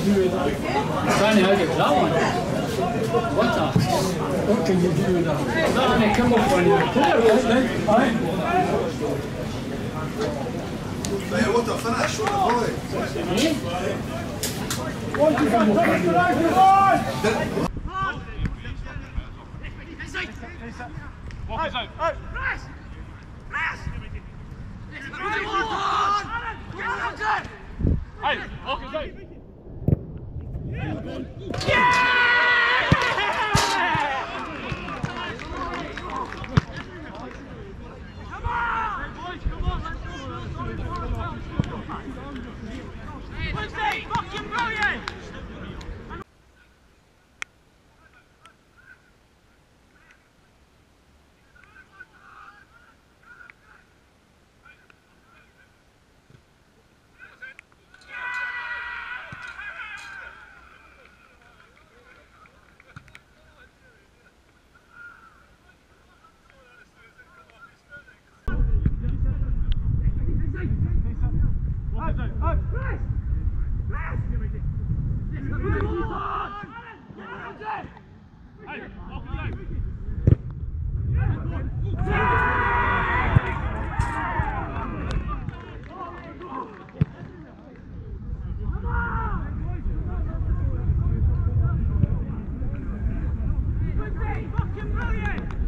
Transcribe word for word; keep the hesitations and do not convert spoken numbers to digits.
do with that? Trying to help you with that one. What's that? What can you do with that? No, I mean, come up when you're clear, right? Hey, what the finish? What the volley? Why do you come up when you're Walk us out. Out. Press! Press! Hey, walk us out. Yeah! Come on! Boys, come on, let's go, let's go. Wednesday, fucking brilliant! Fucking brilliant!